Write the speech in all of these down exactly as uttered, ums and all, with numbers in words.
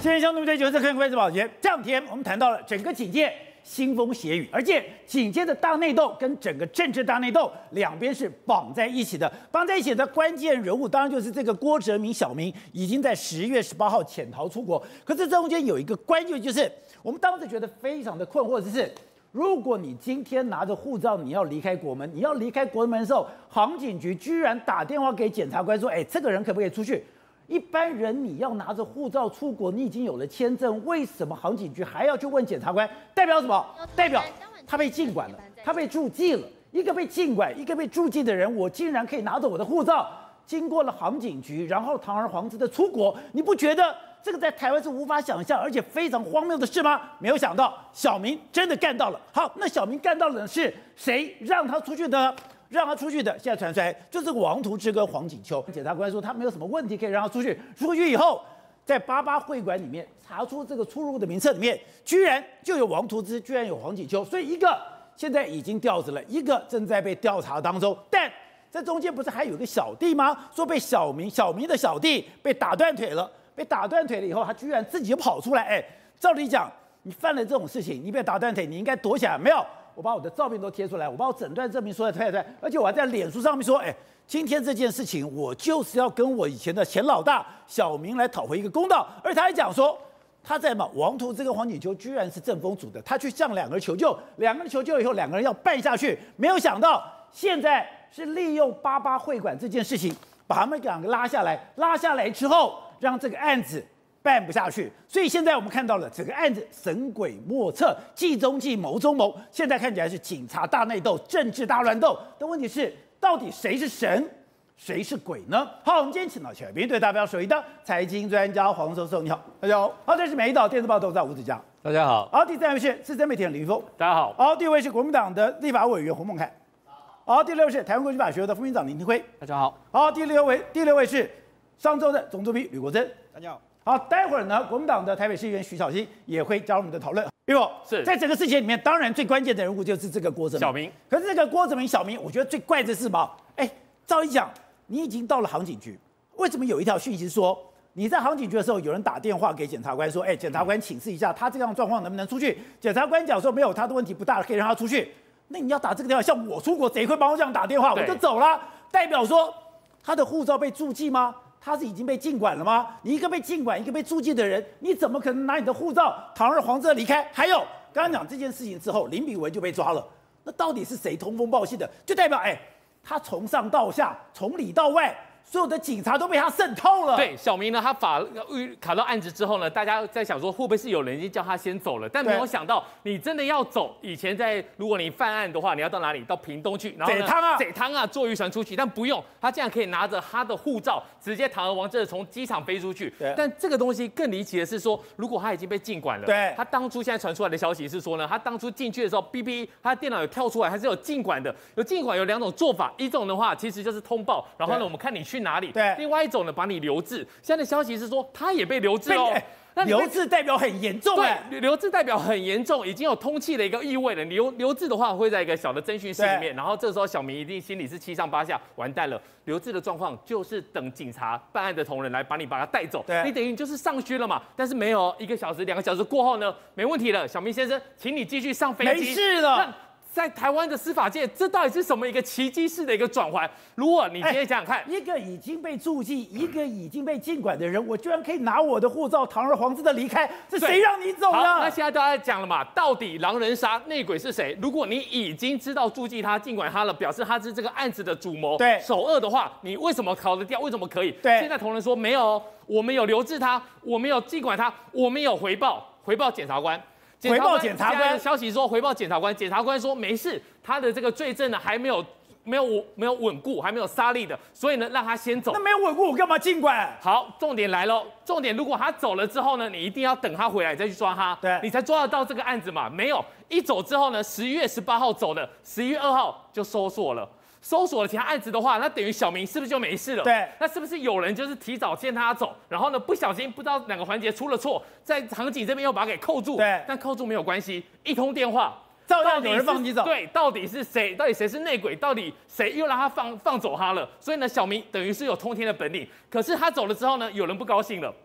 今天相对不对，就是看关注保洁。这两天我们谈到了整个警界腥风血雨，而且警界的大内斗跟整个政治大内斗两边是绑在一起的。绑在一起的关键人物，当然就是这个郭哲明、小明，已经在十月十八号潜逃出国。可是这中间有一个关键，就是我们当时觉得非常的困惑，就是如果你今天拿着护照，你要离开国门，你要离开国门的时候，航警局居然打电话给检察官说：“哎，这个人可不可以出去？”一般人你要拿着护照出国，你已经有了签证，为什么航警局还要去问检察官？代表什么？代表他被禁管了，他被驻记了。一个被禁管，一个被驻记的人，我竟然可以拿着我的护照，经过了航警局，然后堂而皇之的出国，你不觉得这个在台湾是无法想象，而且非常荒谬的事吗？没有想到小明真的干到了。好，那小明干到的是谁让他出去的？让他出去的，现在传出来就是王图之跟黄锦秋。检察官说他没有什么问题可以让他出去，出去以后，在八八会馆里面查出这个出入的名册里面，居然就有王图之，居然有黄锦秋，所以一个现在已经调职了，一个正在被调查当中。但这中间不是还有一个小弟吗？说被小明小明的小弟被打断腿了，被打断腿了以后，他居然自己就跑出来。哎，照理讲，你犯了这种事情，你被打断腿，你应该躲起来，没有。我把我的照片都贴出来，我把我诊断证明说的推出来，而且我还在脸书上面说，哎，今天这件事情我就是要跟我以前的前老大小明来讨回一个公道。而他还讲说，他在嘛王图这个黄锦秋居然是政风组的，他去向两个人求救，两个人求救以后，两个人要办下去，没有想到现在是利用八八会馆这件事情，把他们两个拉下来，拉下来之后，让这个案子办不下去，所以现在我们看到了整个案子神鬼莫测，计中计，谋中谋。现在看起来是警察大内斗、政治大乱斗。但问题是，到底谁是神，谁是鬼呢？好，我们今天请到前面对大标手艺的财经专家黄寿寿，你好，大家好。好，这是美岛电视报董事长吴子嘉， 大家好。 好，第三位是资深媒体人李玉峰， 大家好。 好，第五位是国民党的立法委员洪孟凯，好，第六位是台湾国际法学的副院长林廷辉， 大家好。 好，第六位第六位是上周的总主笔吕国珍， 大家好。 好，待会儿呢，国民党的台北市议员徐小新也会加入我们的讨论。因为是在整个事件里面，当然最关键的人物就是这个郭哲明。 小明。 可是这个郭哲明、小明，我觉得最怪的是什么？哎，照理讲，你已经到了航警局，为什么有一条讯息说你在航警局的时候，有人打电话给检察官说，哎，检察官请示一下他这样的状况能不能出去？检察官讲说没有，他的问题不大，可以让他出去。那你要打这个电话，像我出国，谁会帮我这样打电话？我就走了，代表说他的护照被注记吗？他是已经被禁管了吗？你一个被禁管，一个被注记的人，你怎么可能拿你的护照堂而皇之的离开？还有，刚刚讲这件事情之后，林炳文就被抓了，那到底是谁通风报信的？就代表，哎，他从上到下，从里到外，所有的警察都被他渗透了。 对，小明呢，他法卡到案子之后呢，大家在想说，会不会是有人已经叫他先走了？但没有想到，你真的要走。以前在如果你犯案的话，你要到哪里？到屏东去，然后贼汤啊， 贼汤啊，坐渔船出去。但不用，他竟然可以拿着他的护照，直接堂而皇之的从机场飞出去。但这个东西更离奇的是说，如果他已经被禁管了， 对， 他当初现在传出来的消息是说呢，他当初进去的时候，B B 他电脑有跳出来，还是有禁管的。有禁管有两种做法，一种的话其实就是通报，然后呢，我们看你去哪里。 对， 另外一种呢，把你留置。现在的消息是说，他也被留置哦。 那留置代表很严重哎， 对，留置代表很严重，已经有通缉的一个意味了。留留置的话，会在一个小的侦讯室里面，然后这时候小明一定心里是七上八下，完蛋了。留置的状况就是等警察办案的同仁来把你把他带走，你等于就是上靴了嘛。但是没有一个小时、两个小时过后呢，没问题了，小明先生，请你继续上飞机， 没事了。 在台湾的司法界，这到底是什么一个奇迹式的一个转换？如果你今天想想看， 一个已经被注记，一个已经被禁管的人，我居然可以拿我的护照堂而皇之的离开，这谁让你走的？ 好，那现在大家讲了嘛，到底狼人杀内鬼是谁？如果你已经知道注记他、禁管他了，表示他是这个案子的主谋、 对首恶的话，你为什么逃得掉？为什么可以？ 对， 现在同仁说没有，我们有留置他，我们有禁管他，我们有回报，回报检察官。 回报检察官， 消息说回报检察官，检察官说没事，他的这个罪证呢还没有没有没有稳固，还没有杀力的，所以呢让他先走。 那没有稳固，我干嘛禁管？ 好，重点来喽，重点如果他走了之后呢，你一定要等他回来再去抓他， 对， 你才抓得到这个案子嘛。没有，一走之后呢，十一月十八号走的，十一月二号就收索了。搜索了其他案子的话，那等于小明是不是就没事了？ 对， 那是不是有人就是提早先他走，然后呢不小心不知道哪个环节出了错，在航警这边又把他给扣住？ 对， 但扣住没有关系，一通电话。 照样有人放你走， 对，到底是谁？到底谁是内鬼？到底谁又让他放放走他了？所以呢，小明等于是有通天的本领，可是他走了之后呢，有人不高兴了。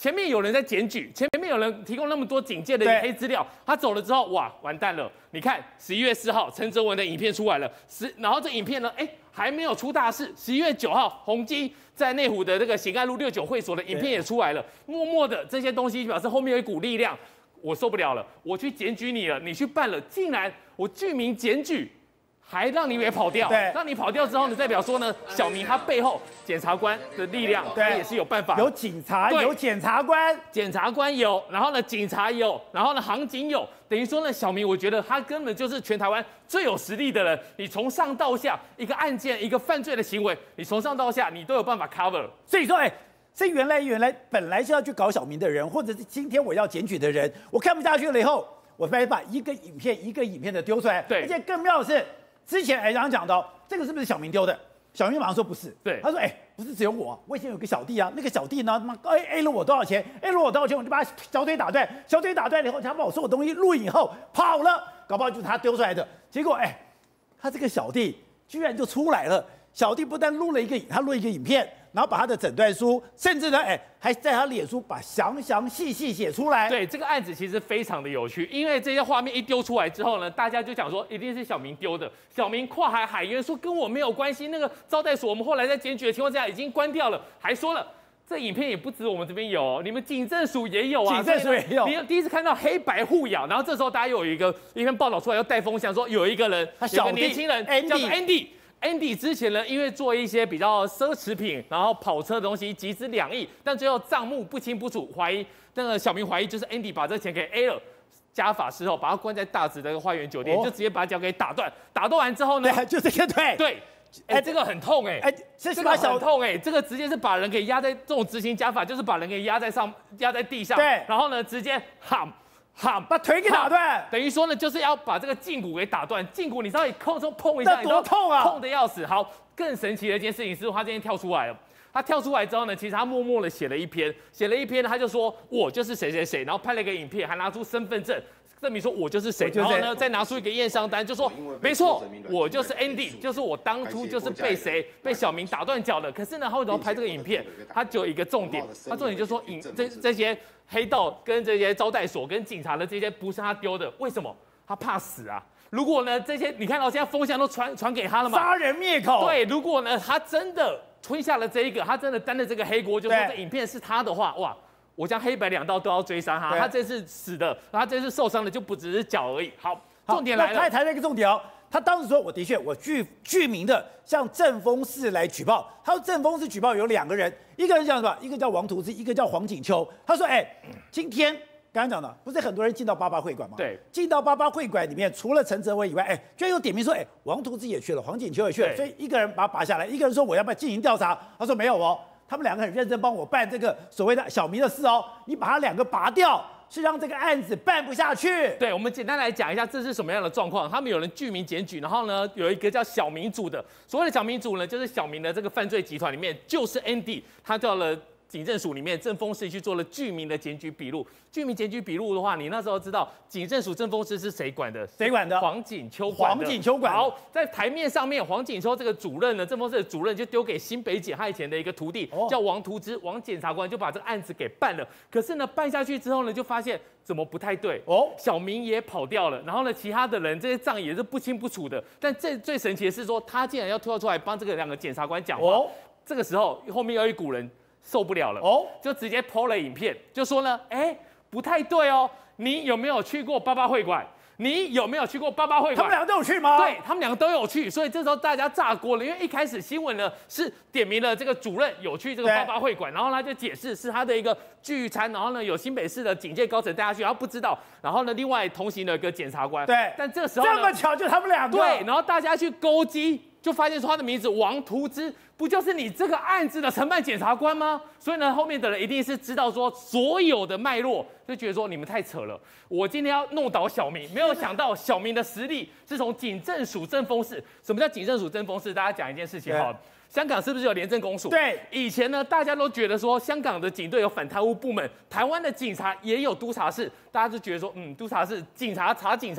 前面有人在检举，前面有人提供那么多警戒的黑资料，他走了之后，哇，完蛋了！你看十一月四号陈泽文的影片出来了，十然后这影片呢，哎，还没有出大事。十一月九号，宏基在内湖的这个刑案路六九会所的影片也出来了，默默的这些东西表示后面有一股力量，我受不了了，我去检举你了，你去办了，竟然我具名检举。还让你给跑掉， 对， 让你跑掉之后呢，代表说呢，小明他背后检察官的力量，他也是有办法， 有警察，有检察官， 检察官有，然后呢，警察有，然后呢，航警有，等于说呢，小明我觉得他根本就是全台湾最有实力的人，你从上到下一个案件一个犯罪的行为，你从上到下你都有办法 cover， 所以说，哎。是原来原来本来是要去搞小明的人，或者是今天我要检举的人，我看不下去了以后，我再把一个影片一个影片的丢出来。 对， 而且更妙的是，之前哎刚刚讲到这个是不是小明丢的？小明马上说不是。 对， 他说哎不是只有我，我以前有个小弟啊，那个小弟呢他妈 A A 了我多少钱 ？A 了我多少钱，我就把他小腿打断，小腿打断了以后，他把我所有东西录影以后跑了，搞不好就是他丢出来的。结果哎，他这个小弟居然就出来了。小弟不但录了一个，他录一个影片，然后把他的诊断书，甚至呢，哎，还在他脸书把详详细细写出来。 对，这个案子其实非常的有趣，因为这些画面一丢出来之后呢，大家就讲说一定是小明丢的。小明跨海海冤说跟我没有关系，那个招待所我们后来在检举的情况之下已经关掉了，还说了。这影片也不止我们这边有，你们警政署也有啊， 警政署也有。 你第一次看到黑白互咬，然后这时候大家有一个一篇报道出来，要带风向说有一个人， 他小有个年轻人叫做 Andy。Andy 之前呢，因为做一些比较奢侈品，然后跑车的东西，集资两亿，但最后账目不清不楚，怀疑那个小明怀疑就是 Andy 把这钱给 A 了，加法事后把他关在大直的花园酒店，哦、就直接把他脚给打断，打断完之后呢， 对，就这个对对，哎、欸，这个很痛哎、欸，哎、欸，这个很痛哎、欸，这个直接是把人给压在这种执行加法，就是把人给压在上，压在地上， 对， 然后呢直接喊。好， 把腿给打断， 等于说呢，就是要把这个胫骨给打断。胫骨你稍微空中碰一下， 那多痛啊， 痛的要死。好，更神奇的一件事情是，他今天跳出来了。他跳出来之后呢，其实他默默的写了一篇，写了一篇，他就说我就是谁谁谁，然后拍了一个影片，还拿出身份证证明说我就是谁，然后呢再拿出一个验伤单，就说没错，我就是 Andy， 就是我当初就是被谁被小明打断脚的。可是呢，他为什么拍这个影片？他只有一个重点，他重点就是说影这这些。黑道跟这些招待所跟警察的这些不是他丢的，为什么？他怕死啊！如果呢这些你看到现在风向都传传给他了嘛， 杀人灭口。 对，如果呢他真的吞下了这一个，他真的担了这个黑锅，就说这影片是他的话，哇，我将黑白两道都要追杀他。他这次死的，他这次受伤的就不只是脚而已。好，重点来了， 他还谈了一个重点哦。他当时说：“我的确，我具具名的向正风室来举报。他说正风室举报有两个人，一个人叫什么？一个叫王图之，一个叫黄景秋。他说：‘哎，今天刚刚讲的，不是很多人进到八八会馆吗？ 对， 进到八八会馆里面，除了陈泽文以外，哎，居然有点名说：‘哎，王图之也去了，黄景秋也去了。’所以一个人把他拔下来，一个人说：‘我要不要进行调查？’他说：‘没有哦，他们两个很认真帮我办这个所谓的小明的事哦，你把他两个拔掉。’是让这个案子办不下去。 对，我们简单来讲一下这是什么样的状况。他们有人具名检举，然后呢，有一个叫小明组的，所谓的小明组呢，就是小明的这个犯罪集团里面，就是 Andy， 他叫了警政署里面正风室去做了具名的检举笔录。具名检举笔录的话，你那时候知道警政署正风室是谁管的？ 谁管的？ 黄景秋管的。 黄景秋管的。 好，在台面上面，黄景秋这个主任呢，正风室的主任就丢给新北检他以前的一个徒弟，哦、叫王图之，王检察官就把这个案子给办了。可是呢，办下去之后呢，就发现怎么不太对哦，小明也跑掉了，然后呢，其他的人这些账也是不清不楚的。但这最神奇的是说，他竟然要跳出来帮这个两个检察官讲话。哦、这个时候后面有一股人受不了了，哦，就直接 po 了影片，就说呢，哎。不太对哦，你有没有去过八八会馆？你有没有去过八八会馆？ 他们两个都有去吗？ 对，他们两个都有去，所以这时候大家炸锅了，因为一开始新闻呢是点名了这个主任有去这个八八会馆，然后他就解释是他的一个聚餐，然后呢有新北市的警界高层带他去，然后不知道，然后呢另外同行的一个检察官， 对， 但这个时候这么巧就他们两个， 对，然后大家去勾稽。就发现说他的名字王图之，不就是你这个案子的承办检察官吗？所以呢，后面的人一定是知道说所有的脉络，就觉得说你们太扯了。我今天要弄倒小明，没有想到小明的实力是从警政署正风室。什么叫警政署正风室？大家讲一件事情好了。香港是不是有廉政公署？ 对， 以前呢，大家都觉得说香港的警队有反贪污部门，台湾的警察也有督察室，大家就觉得说，嗯，督察室警察查警察。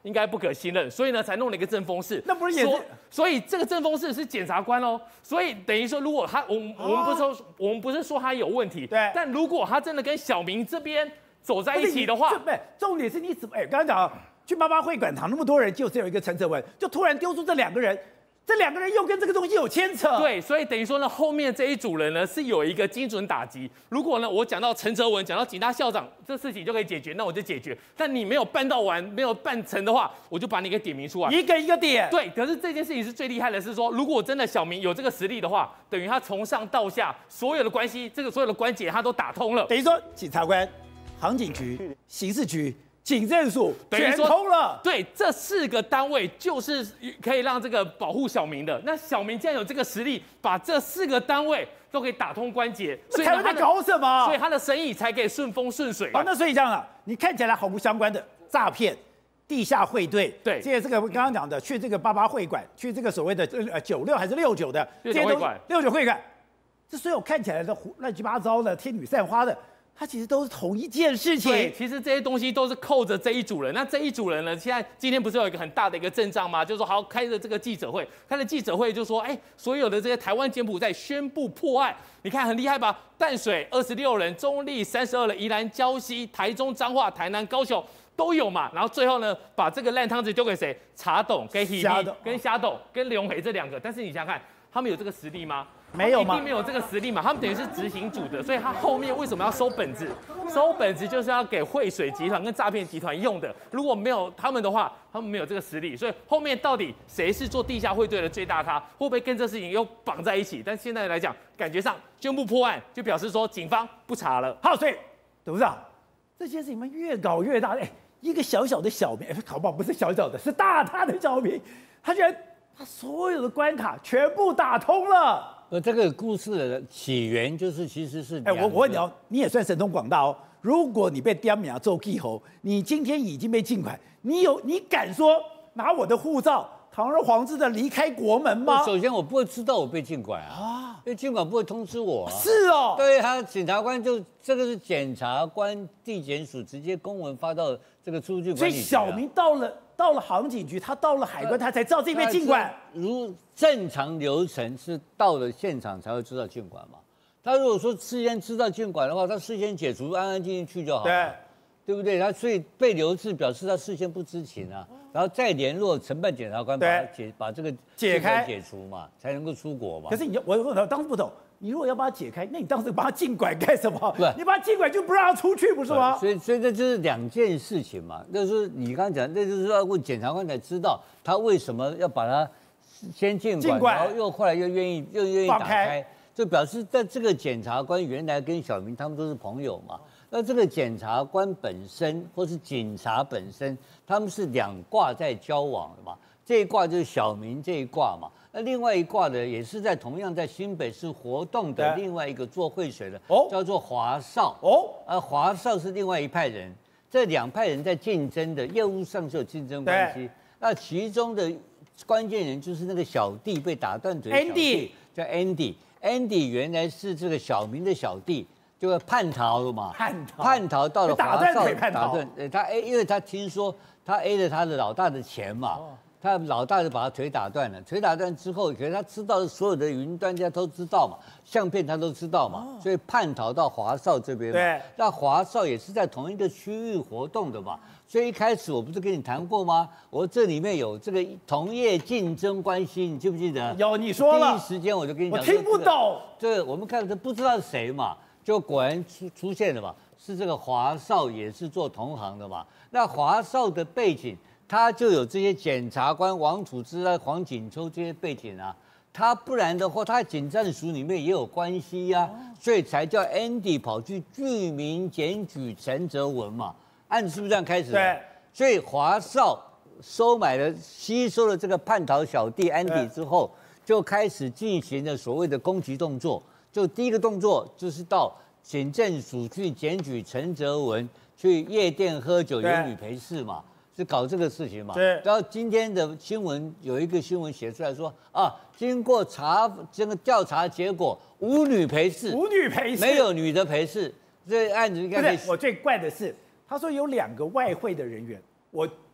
应该不可信任，所以呢才弄了一个正风室。 那不是也是？ 所以这个正风室是检察官哦，所以等于说，如果他我们、哦、我们不是说我们不是说他有问题， 对， 但如果他真的跟小明这边走在一起的话， 不是，重点是你怎么？哎，刚刚讲去八八会馆堂那么多人，就只有一个陈泽文，就突然丢出这两个人。这两个人又跟这个东西有牵扯， 对，所以等于说呢，后面这一组人呢是有一个精准打击。如果呢我讲到陈泽文，讲到警大校长，这事情就可以解决，那我就解决。但你没有办到完，没有办成的话，我就把你给点名出来， 一个一个点。 对，可是这件事情是最厉害的是说，如果真的小明有这个实力的话，等于他从上到下所有的关系，这个所有的关节他都打通了。 等于说，检察官、航警局、刑事局。警政署全通了， 对，这四个单位就是可以让这个保护小明的。那小明既然有这个实力，把这四个单位都可以打通关节， 所以他在搞什么？ 所以他的生意才可以顺风顺水。 好，那所以这样啊，你看起来毫不相关的诈骗、地下汇兑， 对， 这些这个刚刚讲的，去这个八八会馆，去这个所谓的呃九六还是六九的六九会馆， 六九会馆，这所有看起来的乱七八糟的、天女散花的。它其实都是同一件事情。 对，其实这些东西都是扣着这一组人。那这一组人呢，现在今天不是有一个很大的一个阵仗吗？就是说，好，开了这个记者会，开了记者会就说，哎，所有的这些台湾柬埔寨宣布破案，你看很厉害吧？淡水二十六人，中立三十二人，宜兰、礁溪、台中、彰化、台南、高雄都有嘛。然后最后呢，把这个烂汤匙丢给谁？茶董、跟希利、跟虾董、跟刘永培这两个。但是你想想看，他们有这个实力吗？ 没有吗？ 一定没有这个实力嘛，他们等于是执行组的，所以他后面为什么要收本子？收本子就是要给汇水集团跟诈骗集团用的。如果没有他们的话，他们没有这个实力，所以后面到底谁是做地下汇兑的最大咖，会不会跟这事情又绑在一起？但现在来讲，感觉上宣布破案，就表示说警方不查了。 好，所以董事长，这件事情们越搞越大，哎，一个小小的小民，哎，搞不好不是小小的，是大大的小民，他居然他所有的关卡全部打通了。 呃，这个故事的起源就是其实是， 哎，我我问你哦，你也算神通广大哦。如果你被刁民做记侯，你今天已经被禁款，你有你敢说拿我的护照堂而皇之的离开国门吗？ 首先我不会知道我被禁管啊，啊因为禁管不会通知我、啊。 是哦， 对他检察官就这个是检察官地检署直接公文发到这个出境管理局、啊。 所以小明到了。到了航警局，他到了海关，他才知道这边禁管。 如正常流程是到了现场才会知道禁管嘛？他如果说事先知道禁管的话，他事先解除，安安静静去就好了，对，对不对？他所以被留置表示他事先不知情啊，然后再联络承办检察官把他解把这个解开解除嘛，才能够出国嘛。 可是你我我当时不懂。你如果要把它解开，那你当时把它禁管干什么？ 对， 你把它禁管就不让他出去，不是吗？ 所以，所以这就是两件事情嘛。就是你刚刚讲，那就是要问检察官才知道他为什么要把它先禁管，管然后又后来又愿意又愿意打开，开就表示在这个检察官原来跟小明他们都是朋友嘛。那这个检察官本身或是警察本身，他们是两卦在交往的嘛。这一卦就是小明这一卦嘛。那另外一卦呢，也是在同样在新北市活动的另外一个做汇水的，哦，叫做华少哦，啊，华少是另外一派人，这两派人在竞争的业务上是有竞争关系。那其中的关键人就是那个小弟被打断腿的小弟，叫 Andy，Andy 原来是这个小明的小弟，就叛逃了嘛， 叛逃， 叛逃到了华少， 打断， 他 A， 因为他听说他 A 了他的老大的钱嘛。哦他老大就把他腿打断了，腿打断之后，可是他知道所有的云端家都知道嘛，相片他都知道嘛，哦、所以叛逃到华少这边嘛。 对， 那华少也是在同一个区域活动的嘛，所以一开始我不是跟你谈过吗？我这里面有这个同业竞争关系，你记不记得？ 有，你说了。 第一时间我就跟你讲， 我听不懂。 对，我们看这不知道是谁嘛，就果然出出现了嘛，是这个华少也是做同行的嘛。那华少的背景。他就有这些检察官王楚之啊、黄锦秋这些背景啊，他不然的话，他警政署里面也有关系呀、啊，所以才叫 Andy 跑去具名检举陈泽文嘛，案子是不是这样开始的？ 对， 所以华少收买了、吸收了这个叛逃小弟 Andy 之后，就开始进行了所谓的攻击动作。就第一个动作就是到警政署去检举陈泽文去夜店喝酒有女陪侍嘛。是搞这个事情嘛？ 对。 然后今天的新闻有一个新闻写出来说啊，经过查这个调查结果，无女陪侍， 无女陪侍， 没有女的陪侍，这案子应该可以。 我最怪的是，他说有两个外汇的人员，我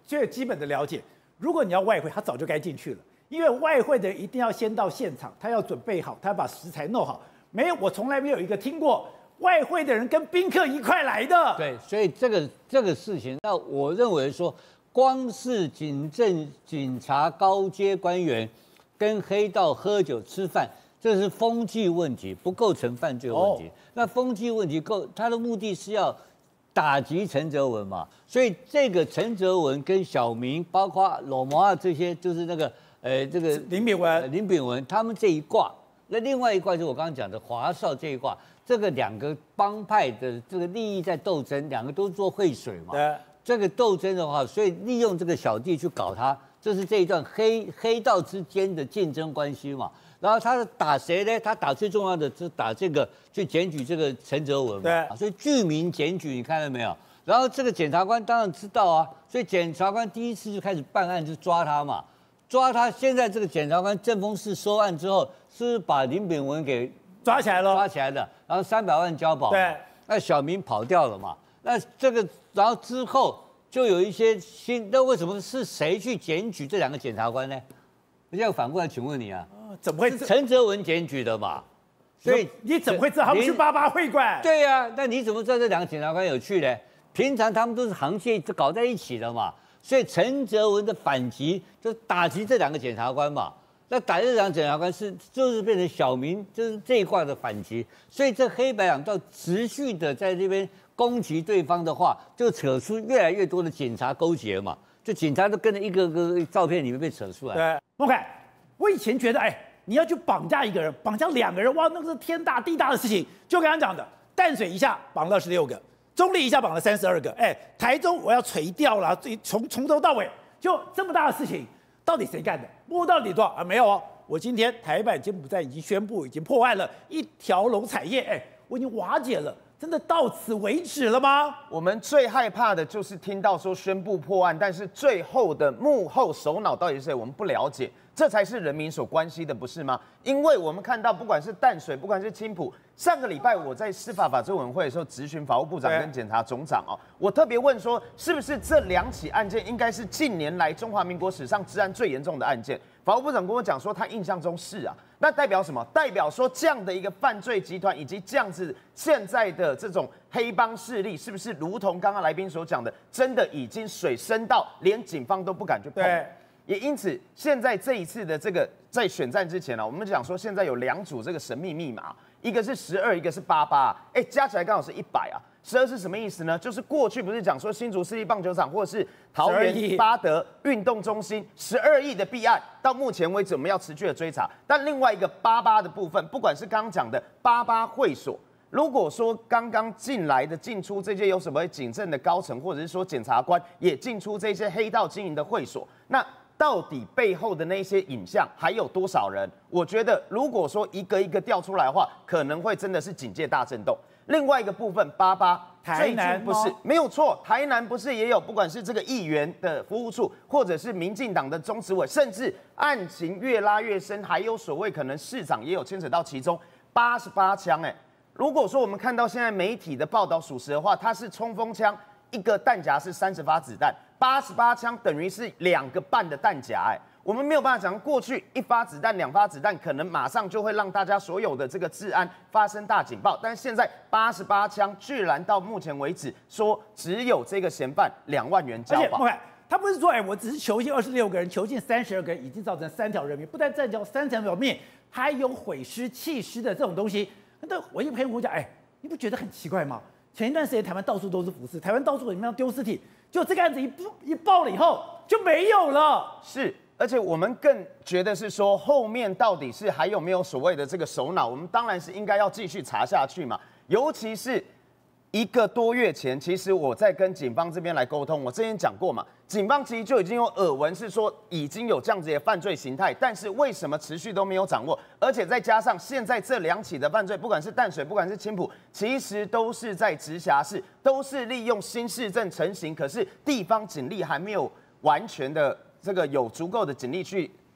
最基本的了解，如果你要外汇，他早就该进去了，因为外汇的人一定要先到现场，他要准备好，他要把食材弄好。没有，我从来没有一个听过外汇的人跟宾客一块来的。 对，所以这个这个事情，那我认为说，光是警政警察高阶官员跟黑道喝酒吃饭，这是风纪问题，不构成犯罪问题。哦、那风纪问题构，他的目的是要打击陈泽文嘛，所以这个陈泽文跟小明，包括罗摩啊这些，就是那个呃这个林炳文、 林炳文他们这一挂，那另外一挂就是我刚刚讲的华少这一挂，这个两个帮派的这个利益在斗争，两个都做汇水嘛。 对， 这个斗争的话，所以利用这个小弟去搞他，这是这一段黑黑道之间的竞争关系嘛。然后他打谁呢？他打最重要的是打这个去检举这个陈泽文嘛， 对， 所以具名检举，你看到没有？然后这个检察官当然知道啊，所以检察官第一次就开始办案，就抓他嘛，抓他。现在这个检察官正风室收案之后，是不是把林炳文给抓起来了？ 抓起来的，然后三百万交保， 对， 那小明跑掉了嘛？那这个然后之后就有一些新，那为什么是谁去检举这两个检察官呢？现在反过来请问你啊？ 怎么会是陈泽文检举的嘛？所以你怎么会知道他们去八八会馆？ 对呀、啊，那你怎么知道这两个检察官有去呢？平常他们都是行业搞在一起的嘛。所以陈泽文的反击就是打击这两个检察官嘛。那打这两个检察官是就是变成小明就是这一挂的反击。所以这黑白两道持续的在这边攻击对方的话，就扯出越来越多的警察勾结嘛。就警察都跟着一个个照片里面被扯出来。 对 ，OK。我以前觉得，哎，你要去绑架一个人，绑架两个人，哇，那个是天大地大的事情。就刚刚讲的，淡水一下绑了二十六个，中立一下绑了三十二个，哎，台中我要垂钓了，从从头到尾就这么大的事情，到底谁干的？摸到底多少啊？没有哦，我今天台版柬埔寨已经宣布已经破案了，一条龙产业，哎，我已经瓦解了。真的到此为止了吗？ 我们最害怕的就是听到说宣布破案，但是最后的幕后首脑到底是谁，我们不了解，这才是人民所关心的，不是吗？因为我们看到，不管是淡水，不管是青埔，上个礼拜我在司法法制委员会的时候质询法务部长跟检察总长哦，我特别问说，是不是这两起案件应该是近年来中华民国史上治安最严重的案件？法务部长跟我讲说，他印象中是啊。那代表什么？代表说这样的一个犯罪集团以及这样子现在的这种黑帮势力，是不是如同刚刚来宾所讲的，真的已经水深到连警方都不敢去碰？ 对。 也因此，现在这一次的这个在选战之前呢、啊，我们讲说现在有两组这个神秘密码，一个是十二，一个是八八，哎，加起来刚好是一百啊。十二是什么意思呢？就是过去不是讲说新竹市立棒球场或者是桃园八德运动中心十二亿的弊案，到目前为止我们要持续的追查。但另外一个八八的部分，不管是刚刚讲的八八会所，如果说刚刚进来的进出这些有什么警政的高层，或者是说检察官也进出这些黑道经营的会所，那到底背后的那些影像还有多少人？我觉得如果说一个一个调出来的话，可能会真的是警界大震动。另外一个部分，八八台南不是没有错，台南不是也有，不管是这个议员的服务处，或者是民进党的中执委，甚至案情越拉越深，还有所谓可能市长也有牵扯到其中。八十八枪，哎，如果说我们看到现在媒体的报道属实的话，它是冲锋枪，一个弹夹是三十发子弹，八十八枪等于是两个半的弹夹，哎。我们没有办法讲，过去一发子弹、两发子弹，可能马上就会让大家所有的这个治安发生大警报。但是现在八十八枪，居然到目前为止说只有这个嫌犯两万元交保。 而且，他不是说，哎，我只是囚禁二十六个人，囚禁三十二个人，已经造成三条人命，不但造成三条人命，还有毁尸弃尸的这种东西。那我一朋友跟我讲，哎，你不觉得很奇怪吗？前一段时间台湾到处都是浮尸，台湾到处你们要丢尸体，就这个案子一一爆了以后就没有了。 是。而且我们更觉得是说，后面到底是还有没有所谓的这个首脑？我们当然是应该要继续查下去嘛。尤其是一个多月前，其实我在跟警方这边来沟通，我之前讲过嘛，警方其实就已经有耳闻是说已经有这样子的犯罪形态，但是为什么持续都没有掌握？而且再加上现在这两起的犯罪，不管是淡水，不管是青埔，其实都是在直辖市，都是利用新市镇成型，可是地方警力还没有完全的。这个有足够的警力去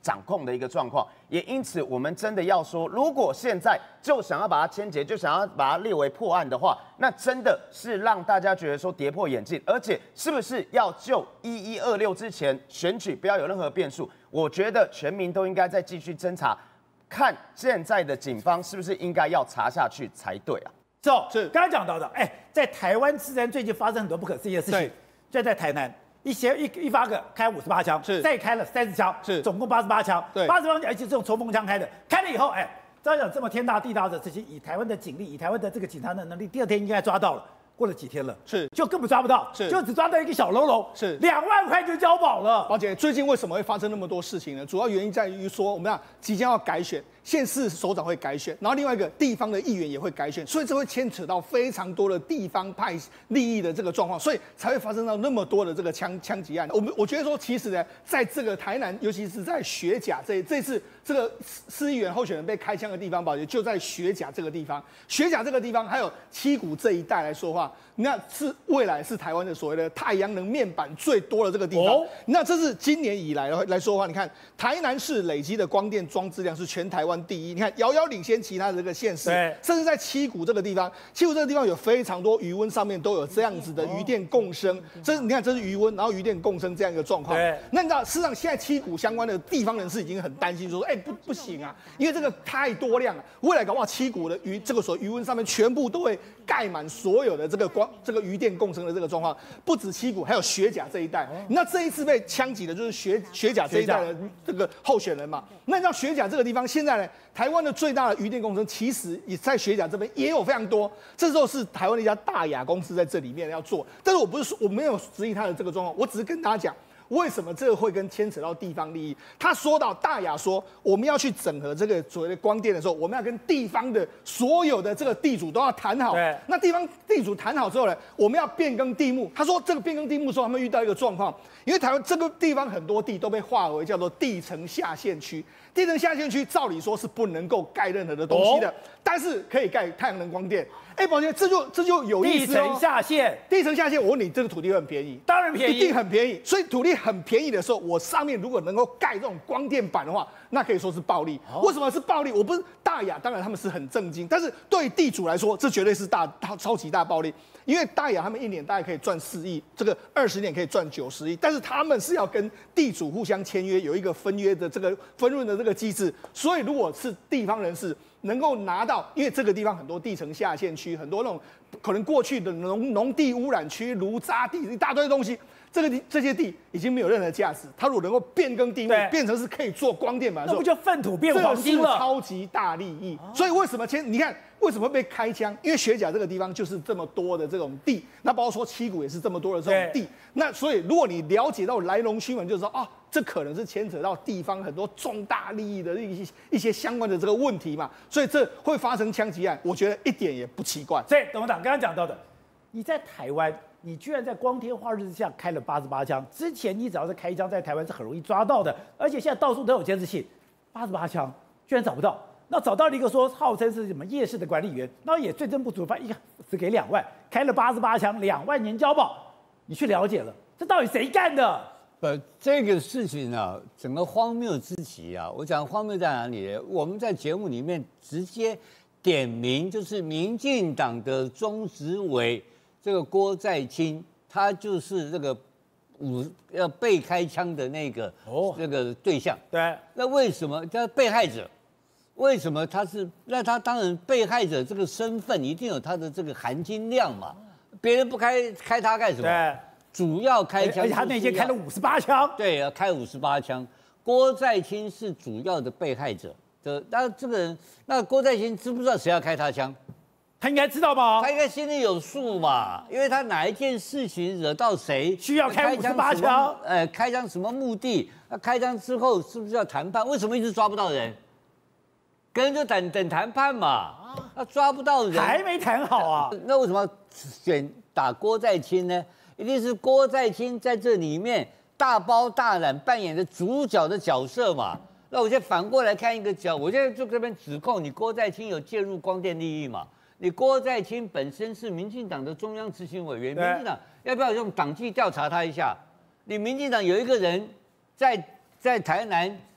掌控的一个状况。也因此，我们真的要说，如果现在就想要把它牵结，就想要把它列为破案的话，那真的是让大家觉得说跌破眼镜，而且是不是要就一一二六之前选举不要有任何变数？我觉得全民都应该再继续侦查，看现在的警方是不是应该要查下去才对啊。 走，是刚刚讲到的，哎，在台湾自然最近发生很多不可思议的事情，就在台南。一些一一发个开五十八枪， 是再开了三十枪，是总共八十八枪， 对， 八十八枪，而且是用冲锋枪开的，开了以后，哎，照讲这么天大地大的事情，以台湾的警力，以台湾的这个警察的能力，第二天应该抓到了。过了几天了， 是就根本抓不到， 是就只抓到一个小喽啰， 是两万块就交保了。 宝姐，最近为什么会发生那么多事情呢？主要原因在于说，我们讲即将要改选，县市首长会改选，然后另外一个地方的议员也会改选，所以这会牵扯到非常多的地方派利益的这个状况，所以才会发生到那么多的这个枪枪击案。我们我觉得说，其实呢，在这个台南，尤其是在学甲这这次这个市议员候选人被开枪的地方，宝姐就在学甲这个地方，学甲这个地方还有七股这一带来说话。那是未来是台湾的所谓的太阳能面板最多的这个地方。哦、那这是今年以来来说的话，你看台南市累积的光电装置量是全台湾第一，你看遥遥领先其他的这个县市，甚至在七股这个地方，七股这个地方有非常多余温上面都有这样子的余电共生。这你看这是余温，然后余电共生这样一个状况。那你知道，事实上现在七股相关的地方人士已经很担心说，哎、欸、不不行啊，因为这个太多量了，未来搞不好七股的余这个所余温上面全部都会盖满所有的这个光。这个余电共生的这个状况，不止七股，还有学甲这一带。那这一次被枪击的就是学学甲这一带的这个候选人嘛。那你知道学甲这个地方，现在呢，台湾的最大的余电共生，其实也在学甲这边也有非常多。这时候是台湾的一家大亚公司在这里面要做，但是我不是说我没有质疑他的这个状况，我只是跟大家讲。为什么这个会跟牵扯到地方利益？他说到大亚说，我们要去整合这个所谓的光电的时候，我们要跟地方的所有的这个地主都要谈好。那地方地主谈好之后呢，我们要变更地目。他说这个变更地目的时候，他们遇到一个状况，因为台湾这个地方很多地都被划为叫做地层下陷区。地层下陷区照理说是不能够盖任何的东西的，哦、但是可以盖太阳能光电。哎，宝姐，这就这就有意思哦。 地层下陷， 地层下陷，我问你，这个土地会很便宜？ 当然便宜， 一定很便宜。所以土地很便宜的时候，我上面如果能够盖这种光电板的话，那可以说是暴利。哦、为什么是暴利？我不是大亚，当然他们是很正经，但是对地主来说，这绝对是大大超级大暴利。因为大亚他们一年大概可以赚四亿，这个二十年可以赚九十亿，但是他们是要跟地主互相签约，有一个分约的这个分润的这个机制。所以如果是地方人士能够拿到，因为这个地方很多地层下陷区，很多那种可能过去的农农地污染区、炉渣地一大堆东西。这个地这些地已经没有任何价值，它如果能够变更地目，变成是可以做光电板的时候， 那不就粪土变黄金了？ 超级大利益。啊、所以为什么前你看为什么会被开枪？因为学甲这个地方就是这么多的这种地，那包括说七股也是这么多的这种地。那所以如果你了解到来龙去脉，就是说啊，这可能是牵扯到地方很多重大利益的一些一些相关的这个问题嘛，所以这会发生枪击案，我觉得一点也不奇怪。 所以董事长刚刚讲到的，你在台湾。你居然在光天化日之下开了八十八枪，之前你只要是开一枪，在台湾是很容易抓到的，而且现在到处都有监视器，八十八枪居然找不到。那找到了一个说号称是什么夜市的管理员，然后也罪证不足，反正只给两万，开了八十八枪，两万年交保。你去了解了，这到底谁干的？ 不，这个事情啊，整个荒谬之极啊！我讲荒谬在哪里呢？我们在节目里面直接点名，就是民进党的中执委。这个郭在清，他就是这个五要被开枪的那个哦，这个对象。 对， 那为什么他被害者？为什么他是？那他当然被害者这个身份一定有他的这个含金量嘛。别人不开开他干什么？ 对， 主要开枪， 而且他那天开了五十八枪。 对，要开五十八枪。郭在清是主要的被害者的，那这个人，那郭在清知不知道谁要开他枪？ 他应该知道吧？ 他应该心里有数嘛，因为他哪一件事情惹到谁， 需要开五十八枪？ 呃，开枪什么目的？那开枪之后是不是要谈判？为什么一直抓不到人？跟人就等等谈判嘛。他抓不到人， 还没谈好啊。 那为什么要选打郭在清呢？一定是郭在清在这里面大包大揽扮演的主角的角色嘛。那我现在反过来看一个角，我现在就这边指控你郭在清有介入光电利益嘛。你郭在清本身是民进党的中央执行委员，民进党要不要用党纪调查他一下？你民进党有一个人在在台南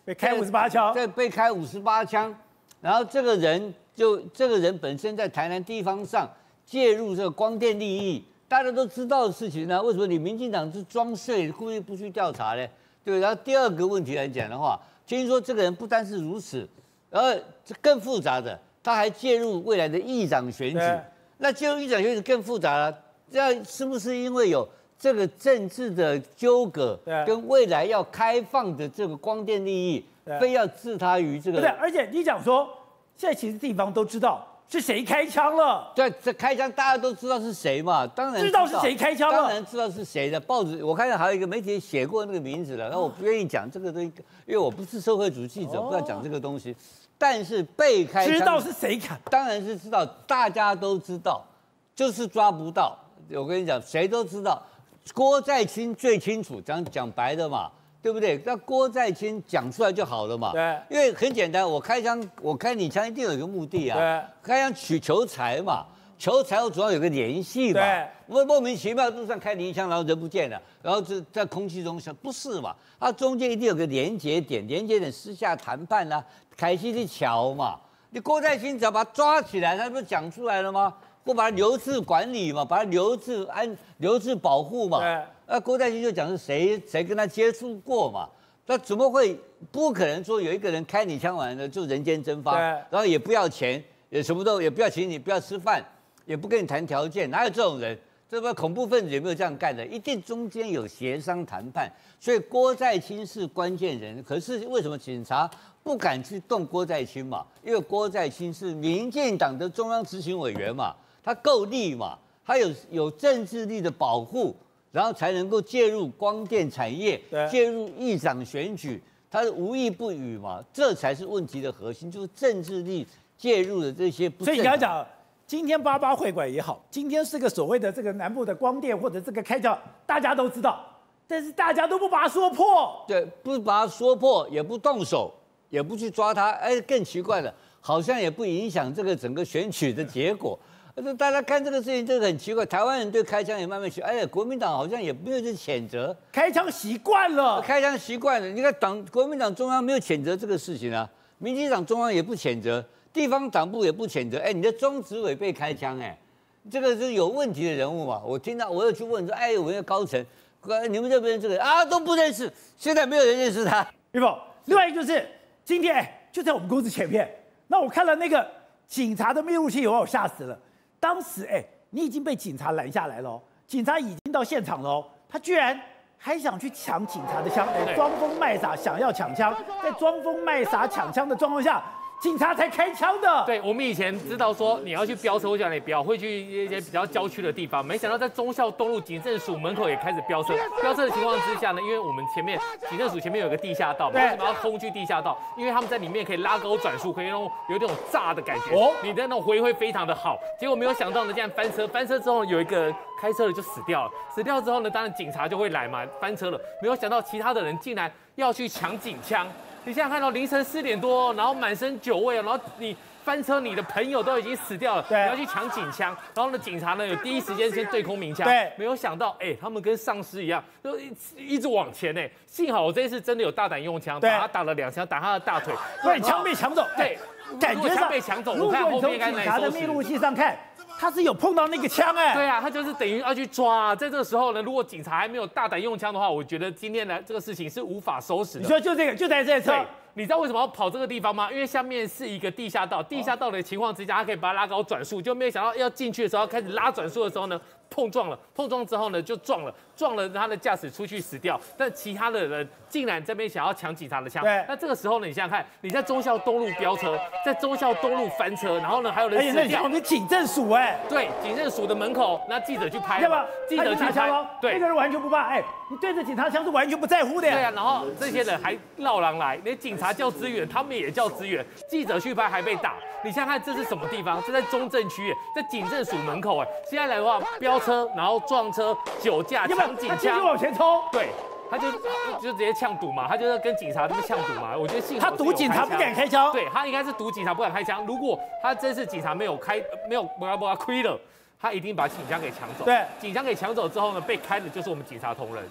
被开五十八枪， 对，被开五十八枪，然后这个人就这个人本身在台南地方上介入这个光电利益，大家都知道的事情呢，为什么你民进党是装睡，故意不去调查呢？对，然后第二个问题来讲的话，听说这个人不单是如此，然后更复杂的，他还介入未来的议长选举。那介入议长选举更复杂了，这样是不是因为有这个政治的纠葛，跟未来要开放的这个光电利益，非要置他于这个？ 对，而且你讲说，现在其实地方都知道是谁开枪了。 对，这开枪大家都知道是谁嘛，当然知道是谁开枪了， 当然知道是谁的。报纸我看到还有一个媒体写过那个名字了，然后我不愿意讲这个东西，因为我不是社会主义记者，不要讲这个东西。但是被开枪知道是谁砍， 当然是知道，大家都知道，就是抓不到。我跟你讲，谁都知道，郭在清最清楚，讲讲白的嘛，对不对？那郭在清讲出来就好了嘛。 对， 因为很简单，我开枪，我开你枪一定有一个目的啊。 对， 开枪取求财嘛，求财我总要有个联系嘛。 对， 我莫名其妙路上开你一枪，然后人不见了，然后就在空气中想，不是嘛？它中间一定有个连结点，连结点私下谈判啊，凯西的桥嘛。你郭在清只要把他抓起来，他不是讲出来了吗？或把他留置管理嘛，把他留置安留置保护嘛。 对。 那郭在清就讲是谁谁跟他接触过嘛？那怎么会不可能说有一个人开你枪完了就人间蒸发，然后也不要钱，也什么都也不要请你，不要吃饭，也不跟你谈条件，哪有这种人？这不恐怖分子有没有这样干的？一定中间有协商谈判，所以郭在清是关键人。可是为什么警察不敢去动郭在清嘛？因为郭在清是民进党的中央执行委员嘛，他够力嘛，他有有政治力的保护，然后才能够介入光电产业，介入议长选举，他是无意不语嘛，这才是问题的核心，就是政治力介入的这些不正常。 所以你刚才讲，今天八八会馆也好，今天是个所谓的这个南部的光电或者这个开枪，大家都知道，但是大家都不把它说破， 对，不把它说破，也不动手，也不去抓他，哎，更奇怪了，好像也不影响这个整个选举的结果。大家看这个事情，这个很奇怪。台湾人对开枪也慢慢学，哎呀，国民党好像也没有去谴责， 开枪习惯了， 开枪习惯了。你看党国民党中央没有谴责这个事情啊，民进党中央也不谴责，地方党部也不谴责。哎，你的中执委被开枪，哎，这个是有问题的人物嘛？我听到，我又去问说，哎，我们的高层，你们认不认识这个啊？都不认识，现在没有人认识他。 玉凤，另外一个就是今天，哎，就在我们公司前面，那我看了那个警察的密录器，我吓死了。当时，哎，你已经被警察拦下来了，警察已经到现场了，他居然还想去抢警察的枪，哎，装疯卖傻，想要抢枪，在装疯卖傻抢枪的状况下，警察才开枪的。 对，我们以前知道说你要去飙车或者你飙，会去一些比较郊区的地方，没想到在忠孝东路警政署门口也开始飙车。飙车的情况之下呢，因为我们前面警政署前面有个地下道，为什么要空去地下道？因为他们在里面可以拉高转速，可以那种有那种炸的感觉，哦，你的那种回忆会非常的好。结果没有想到呢，这样翻车，翻车之后有一个开车的就死掉了，死掉之后呢，当然警察就会来嘛，翻车了。没有想到其他的人竟然要去抢警枪。你现在看到凌晨四点多，然后满身酒味，然后你翻车，你的朋友都已经死掉了，你要去抢警枪，然后呢，警察呢有第一时间先对空鸣枪， 对， 没有想到，哎，他们跟丧尸一样，就一一直往前，哎，幸好我这一次真的有大胆用枪，把他打了两枪，打他的大腿， 对，枪被抢走， 对， 感觉上被抢走， 如果你从警察的密录器上看。他是有碰到那个枪哎， 对啊，他就是等于要去抓、啊。在这个时候呢，如果警察还没有大胆用枪的话，我觉得今天的这个事情是无法收拾的。 你说就这个，就在这车， 你知道为什么要跑这个地方吗？因为下面是一个地下道，地下道的情况之下，他可以把它拉高转速，就没有想到要进去的时候，开始拉转速的时候呢，碰撞了，碰撞之后呢就撞了，撞了他的驾驶出去死掉，但其他的人竟然这边想要抢警察的枪。 对， 那这个时候呢，你想想看，你在忠孝东路飙车，在忠孝东路翻车，然后呢还有人死掉。 而且那旁边警政署哎， 对，警政署的门口，那记者去拍， 对吧？ 记者去拍， 对，那个人完全不怕，哎，你对着警察枪是完全不在乎的呀。 对啊，然后这些人还绕狼来，连警察叫支援，他们也叫支援，记者去拍还被打。你想想看，这是什么地方？这在中正区，在警政署门口，哎，现在来的话，飙车，然后撞车、酒驾、抢警枪，他继续往前冲， 对。他就就直接呛赌嘛，他就是跟警察这么呛赌嘛。我觉得幸好他赌警察不敢开枪， 对他应该是赌警察不敢开枪。如果他这次警察没有开，没有不要不要亏了，他一定把警枪给抢走。 对， 警枪给抢走之后呢，被开的就是我们警察同仁。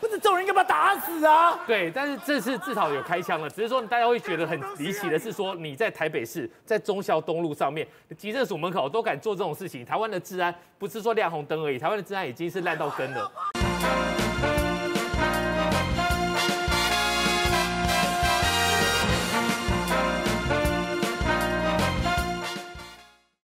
不是这种人应该把他打死啊！ 对，但是这次至少有开枪了，只是说大家会觉得很离奇的是说，你在台北市，在忠孝东路上面，急诊署门口都敢做这种事情，台湾的治安不是说亮红灯而已，台湾的治安已经是烂到根了。